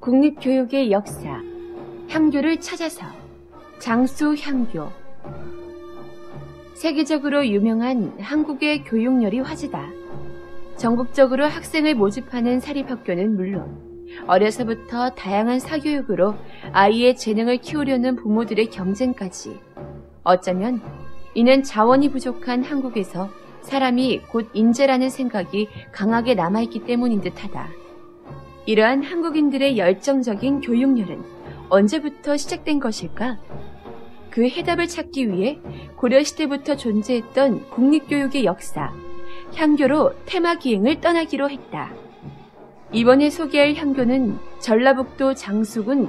국립교육의 역사, 향교를 찾아서, 장수향교. 세계적으로 유명한 한국의 교육열이 화제다. 전국적으로 학생을 모집하는 사립학교는 물론 어려서부터 다양한 사교육으로 아이의 재능을 키우려는 부모들의 경쟁까지. 어쩌면 이는 자원이 부족한 한국에서 사람이 곧 인재라는 생각이 강하게 남아있기 때문인 듯하다. 이러한 한국인들의 열정적인 교육열은 언제부터 시작된 것일까? 그 해답을 찾기 위해 고려시대부터 존재했던 국립교육의 역사, 향교로 테마기행을 떠나기로 했다. 이번에 소개할 향교는 전라북도 장수군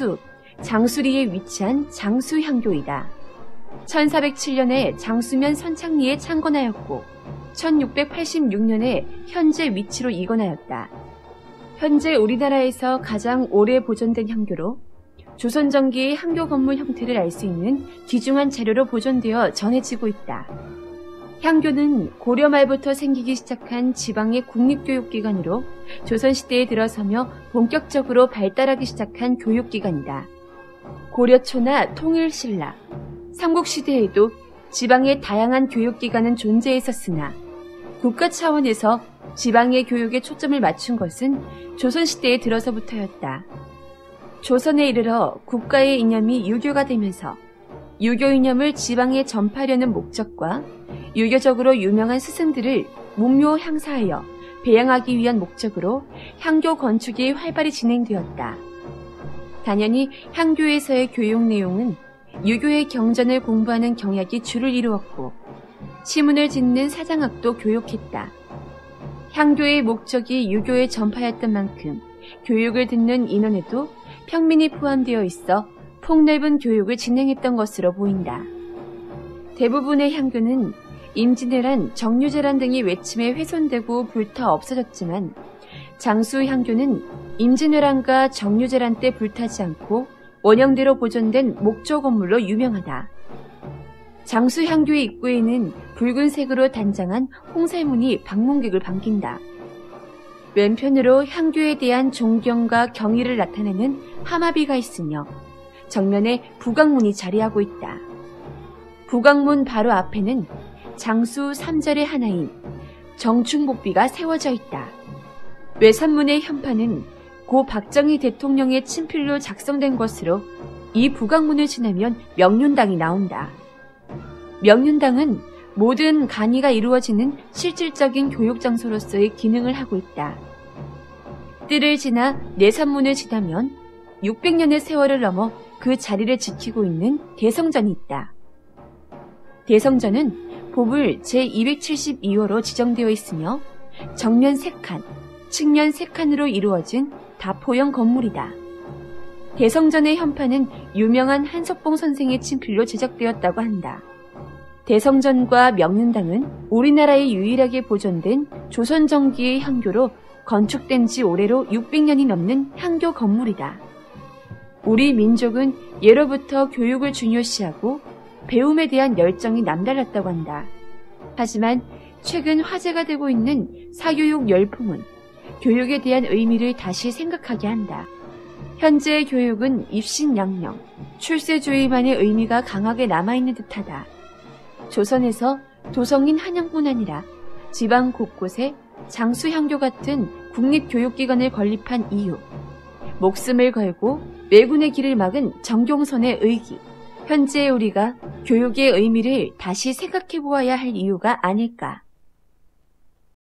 장수리에 위치한 장수향교이다. 1407년에 장수면 선창리에 창건하였고 1686년에 현재 위치로 이관하였다. 현재 우리나라에서 가장 오래 보존된 향교로 조선 전기의 향교 건물 형태를 알 수 있는 귀중한 자료로 보존되어 전해지고 있다. 향교는 고려 말부터 생기기 시작한 지방의 국립교육기관으로 조선시대에 들어서며 본격적으로 발달하기 시작한 교육기관이다. 고려초나 통일신라, 삼국시대에도 지방의 다양한 교육기관은 존재했었으나 국가 차원에서 지방의 교육에 초점을 맞춘 것은 조선시대에 들어서부터였다. 조선에 이르러 국가의 이념이 유교가 되면서 유교 이념을 지방에 전파하려는 목적과 유교적으로 유명한 스승들을 문묘 향사하여 배양하기 위한 목적으로 향교 건축이 활발히 진행되었다. 당연히 향교에서의 교육 내용은 유교의 경전을 공부하는 경약이 주를 이루었고 시문을 짓는 사장학도 교육했다. 향교의 목적이 유교에 전파였던 만큼 교육을 듣는 인원에도 평민이 포함되어 있어 폭넓은 교육을 진행했던 것으로 보인다. 대부분의 향교는 임진왜란, 정유재란 등의 외침에 훼손되고 불타 없어졌지만 장수향교는 임진왜란과 정유재란 때 불타지 않고 원형대로 보존된 목조 건물로 유명하다. 장수향교의 입구에는 붉은색으로 단장한 홍살문이 방문객을 반긴다. 왼편으로 향교에 대한 존경과 경의를 나타내는 하마비가 있으며 정면에 부각문이 자리하고 있다. 부각문 바로 앞에는 장수 3절의 하나인 정충복비가 세워져 있다. 외산문의 현판은 고 박정희 대통령의 친필로 작성된 것으로 이 부각문을 지나면 명륜당이 나온다. 명륜당은 모든 간이가 이루어지는 실질적인 교육장소로서의 기능을 하고 있다. 뜰을 지나 내산문을 지나면 600년의 세월을 넘어 그 자리를 지키고 있는 대성전이 있다. 대성전은 보불 제272호로 지정되어 있으며 정면 3칸, 측면 3칸으로 이루어진 다포형 건물이다. 대성전의 현판은 유명한 한석봉 선생의 친필로 제작되었다고 한다. 대성전과 명륜당은 우리나라에 유일하게 보존된 조선 전기의 향교로 건축된 지 올해로 600년이 넘는 향교 건물이다. 우리 민족은 예로부터 교육을 중요시하고 배움에 대한 열정이 남달랐다고 한다. 하지만 최근 화제가 되고 있는 사교육 열풍은 교육에 대한 의미를 다시 생각하게 한다. 현재의 교육은 입신양명, 출세주의만의 의미가 강하게 남아있는 듯하다. 조선에서 도성인 한양뿐 아니라 지방 곳곳에 장수향교 같은 국립교육기관을 건립한 이유, 목숨을 걸고 왜군의 길을 막은 정경선의 의기, 현재의 우리가 교육의 의미를 다시 생각해 보아야 할 이유가 아닐까.